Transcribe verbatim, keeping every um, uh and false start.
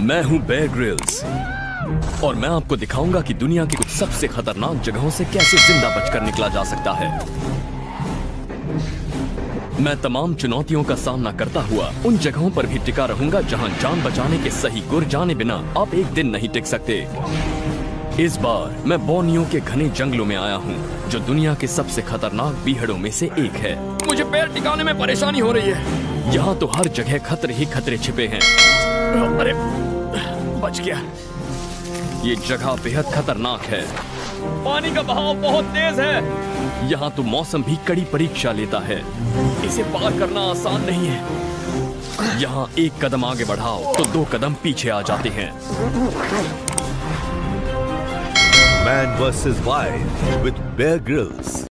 मैं हूं Bear Grylls और मैं आपको दिखाऊंगा कि दुनिया की कुछ सबसे खतरनाक जगहों से कैसे जिंदा बचकर निकला जा सकता है। मैं तमाम चुनौतियों का सामना करता हुआ उन जगहों पर भी टिका रहूंगा जहां जान बचाने के सही गुर जाने बिना आप एक दिन नहीं टिक सकते। इस बार मैं बोर्नियो के घने जंगलों में आया हूं, जो दुनिया के सबसे खतरनाक बीहड़ों में से एक है। मुझे पैर टिकाने में परेशानी हो रही है। यहाँ तो हर जगह खतरे ही खतरे छिपे हैं। अरे बच गया। ये जगह बेहद खतरनाक है। पानी का बहाव बहुत तेज है। यहाँ तो मौसम भी कड़ी परीक्षा लेता है। इसे पार करना आसान नहीं है। यहाँ एक कदम आगे बढ़ाओ तो दो कदम पीछे आ जाते हैं। Man versus. Wild with Bear Grylls.